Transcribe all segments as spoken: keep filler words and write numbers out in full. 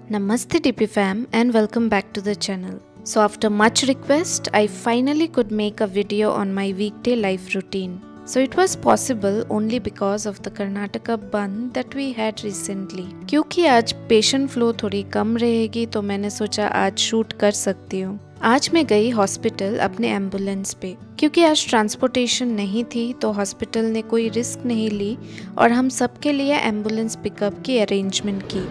Namaste D P fam and welcome back to the channel. So after much request, I finally could make a video on my weekday life routine. So it was possible only because of the Karnataka band that we had recently. क्योंकि आज patient flow थोड़ी कम रहेगी तो मैंने सोचा आज shoot कर सकती हूँ। आज मैं गई हॉस्पिटल अपने एम्बुलेंस पे क्योंकि आज ट्रांसपोर्टेशन नहीं थी तो हॉस्पिटल ने कोई रिस्क नहीं ली और हम सबके लिए एम्बुलेंस पिकअप की अरेंजमेंट की।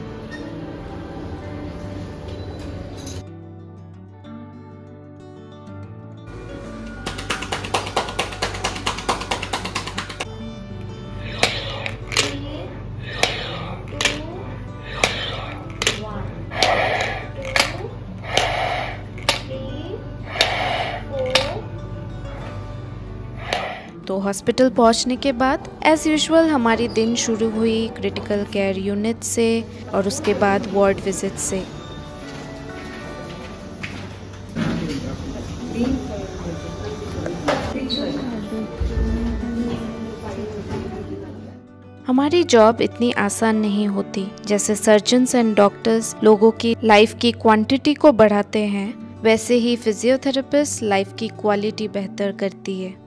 तो हॉस्पिटल पहुंचने के बाद एज यूजुअल हमारी दिन शुरू हुई क्रिटिकल केयर यूनिट से और उसके बाद वार्ड विजिट से। हमारी जॉब इतनी आसान नहीं होती। जैसे सर्जन्स एंड डॉक्टर्स लोगों की लाइफ की क्वांटिटी को बढ़ाते हैं, वैसे ही फिजियोथेरेपिस्ट लाइफ की क्वालिटी बेहतर करती है।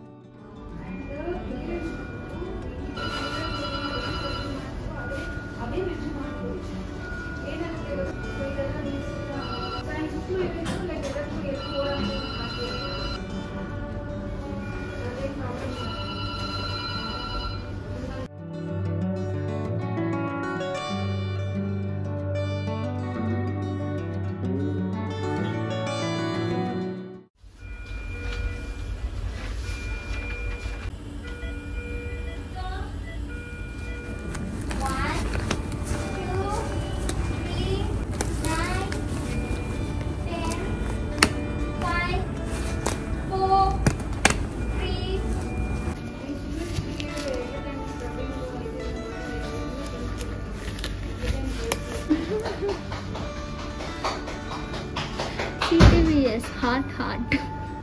C T V S, heart, heart.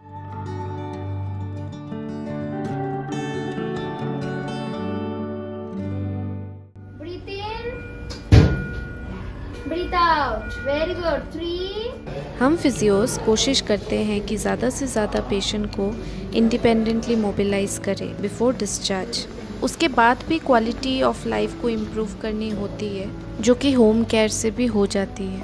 Breathe in, breathe out. Very good. Three. हम फिजियोस कोशिश करते हैं कि ज़्यादा से ज़्यादा पेशेंट को इंडिपेंडेंटली मोबिलाइज करें बिफोर डिस्चार्ज। उसके बाद भी क्वालिटी ऑफ लाइफ को इम्प्रूव करनी होती है, जो कि होम केयर से भी हो जाती है।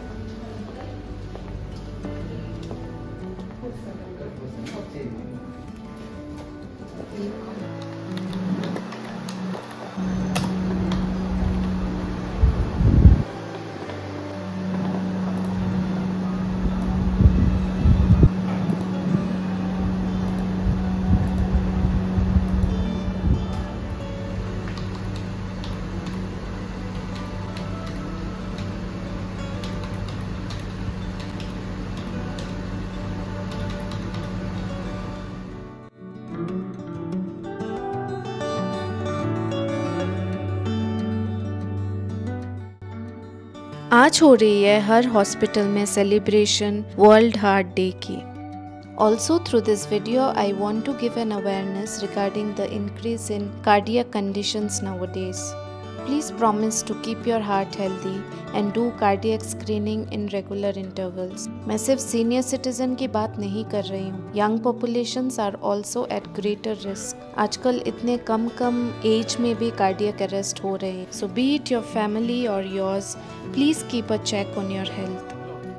आज हो रही है हर हॉस्पिटल में सेलिब्रेशन वर्ल्ड हार्ट डे की। Also through this video I want to give an awareness regarding the increase in cardiac conditions nowadays. Please promise to keep your heart healthy and do cardiac screening in regular intervals. मैं सिर्फ senior citizen की बात नहीं कर रही हूँ। Young populations are also at greater risk. आजकल इतने कम कम एज में भी कार्डियक अरेस्ट हो रहे हैं। So be it your family or yours, please keep a check on your health.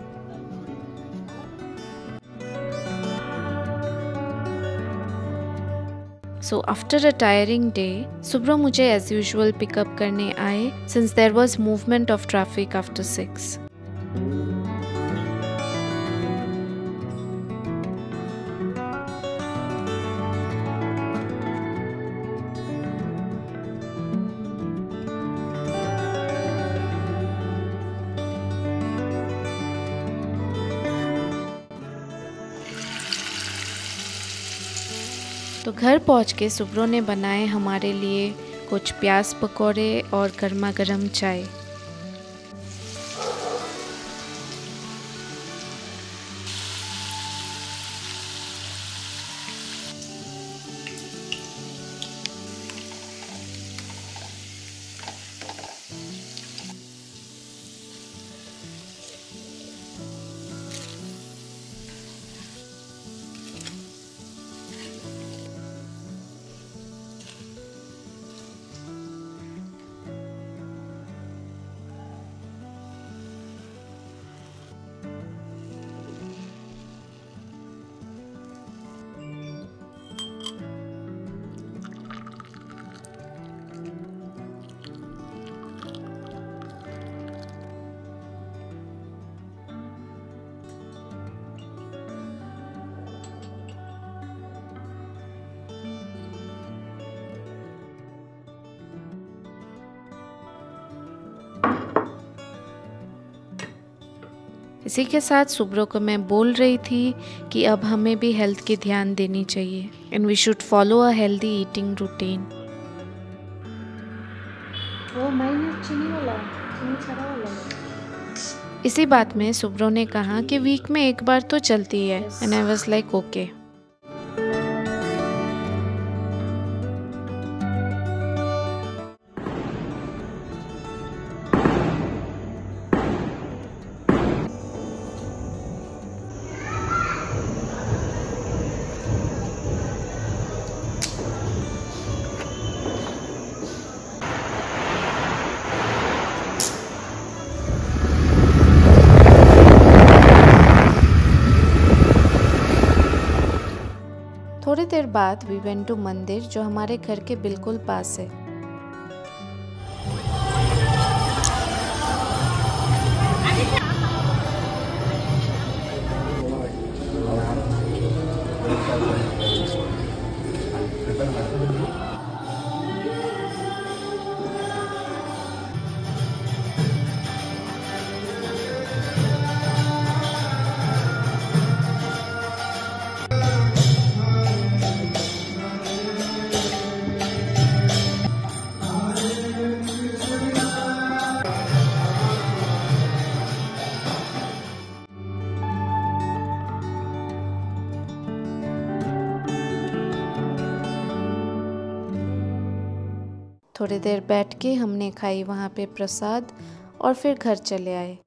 So after a tiring day, Subro मुझे as usual पिकअप करने आए since there was movement of traffic after six. तो घर पहुंच के सुब्रो ने बनाए हमारे लिए कुछ प्याज पकौड़े और गर्मा गर्म चाय। इसी के साथ सुब्रो को मैं बोल रही थी कि अब हमें भी हेल्थ की ध्यान देनी चाहिए and we should follow a healthy eating routine. वो चीनी वाला चीनी छड़ा वाला। इसी बात में सुब्रो ने कहा कि वीक में एक बार तो चलती है and I was like okay. थोड़ी देर बाद वी वेंट टू मंदिर जो हमारे घर के बिल्कुल पास है। थोड़ी देर बैठ के हमने खाई वहाँ पे प्रसाद और फिर घर चले आए।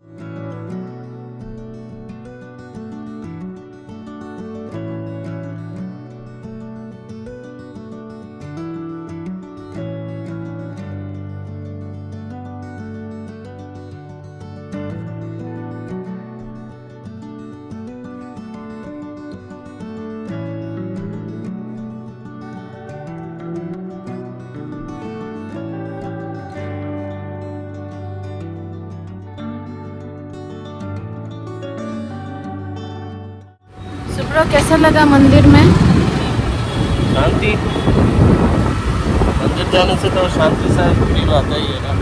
सुब्रो कैसा लगा मंदिर में? शांति। मंदिर जाने से तो शांति सा फील आता ही है ना।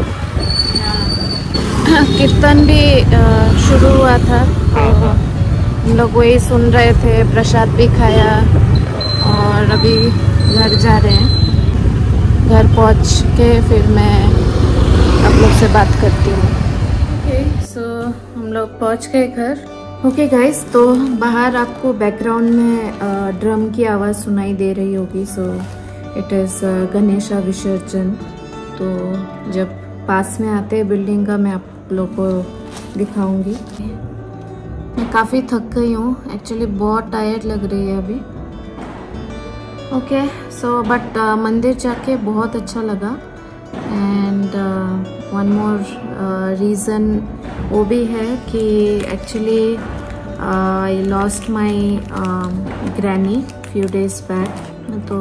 कीर्तन भी शुरू हुआ था तो हम लोग वही सुन रहे थे, प्रसाद भी खाया और अभी घर जा रहे हैं। घर पहुंच के फिर मैं आप लोग से बात करती हूँ। ओके सो हम लोग पहुंच गए घर। ओके गाइस, तो बाहर आपको बैकग्राउंड में ड्रम की आवाज़ सुनाई दे रही होगी। सो इट इज़ गणेशा विसर्जन। तो जब पास में आते हैं बिल्डिंग का मैं आप लोग को दिखाऊंगी। मैं काफ़ी थक गई हूँ एक्चुअली, बहुत टायर्ड लग रही है अभी। ओके सो बट मंदिर जाके बहुत अच्छा लगा। एंड वन मोर रीज़न वो भी है कि actually I lost my granny few days back. तो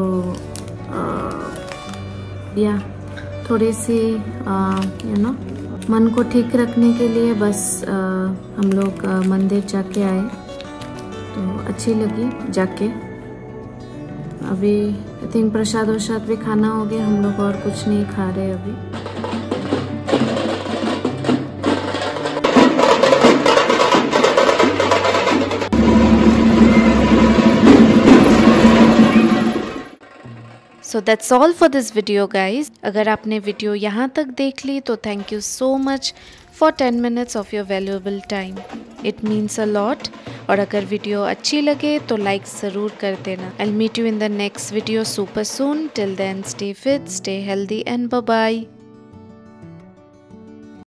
या थोड़ी सी यू नो मन को ठीक रखने के लिए बस uh, हम लोग uh, मंदिर जाके आए, तो अच्छी लगी जाके। अभी आई थिंक प्रसाद वरसाद भी खाना हो गया हम लोग, और कुछ नहीं खा रहे अभी। So that's all for this video guys. अगर आपने वीडियो यहाँ तक देख ली तो thank you so much for ten minutes of your valuable time, it means a lot. और अगर वीडियो अच्छी लगे तो लाइक ज़रूर कर देना। I will meet you in the next video super soon. Till then stay fit, stay healthy and bye bye.